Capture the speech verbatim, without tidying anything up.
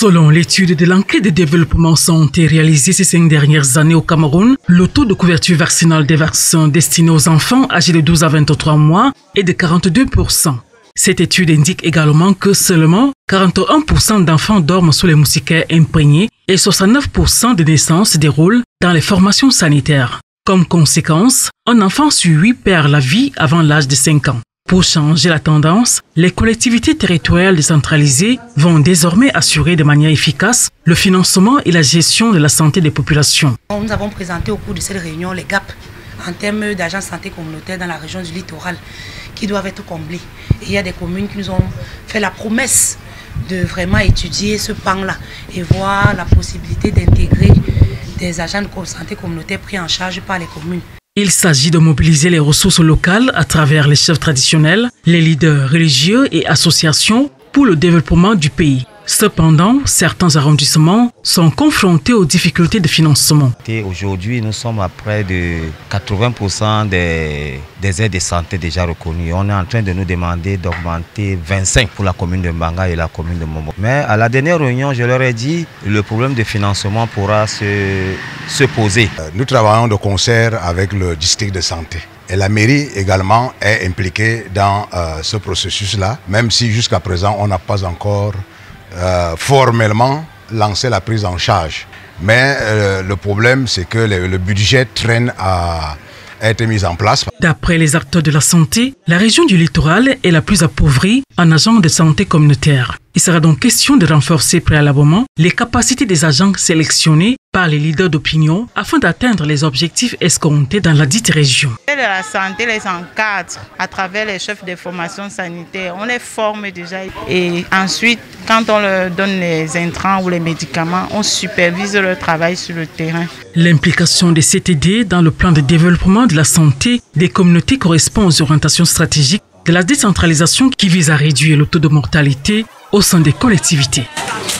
Selon l'étude de l'enquête de développement santé réalisée ces cinq dernières années au Cameroun, le taux de couverture vaccinale des vaccins destinés aux enfants âgés de douze à vingt-trois mois est de quarante-deux pour cent. Cette étude indique également que seulement quarante et un pour cent d'enfants dorment sous les moustiquaires imprégnés et soixante-neuf pour cent des naissances se déroulent dans les formations sanitaires. Comme conséquence, un enfant sur huit perd la vie avant l'âge de cinq ans. Pour changer la tendance, les collectivités territoriales décentralisées vont désormais assurer de manière efficace le financement et la gestion de la santé des populations. Nous avons présenté au cours de cette réunion les gaps en termes d'agents de santé communautaire dans la région du littoral qui doivent être comblés. Et il y a des communes qui nous ont fait la promesse de vraiment étudier ce pan-là et voir la possibilité d'intégrer des agents de santé communautaire pris en charge par les communes. Il s'agit de mobiliser les ressources locales à travers les chefs traditionnels, les leaders religieux et associations pour le développement du pays. Cependant, certains arrondissements sont confrontés aux difficultés de financement. Aujourd'hui, nous sommes à près de quatre-vingts pour cent des, des aides de santé déjà reconnues. On est en train de nous demander d'augmenter vingt-cinq pour la commune de Mbanga et la commune de Momo. Mais à la dernière réunion, je leur ai dit que le problème de financement pourra se, se poser. Nous travaillons de concert avec le district de santé. Et la mairie également est impliquée dans euh, ce processus-là, même si jusqu'à présent, on n'a pas encore Euh, formellement lancer la prise en charge. Mais euh, le problème, c'est que le, le budget traîne à être mis en place. D'après les acteurs de la santé, la région du littoral est la plus appauvrie en agents de santé communautaire. Il sera donc question de renforcer préalablement les capacités des agents sélectionnés par les leaders d'opinion afin d'atteindre les objectifs escomptés dans la dite région. La santé les encadre à travers les chefs de formation sanitaire. On les forme déjà et ensuite, quand on leur donne les intrants ou les médicaments, on supervise leur travail sur le terrain. L'implication des C T D dans le plan de développement de la santé des communautés correspond aux orientations stratégiques de la décentralisation qui vise à réduire le taux de mortalité au sein des collectivités.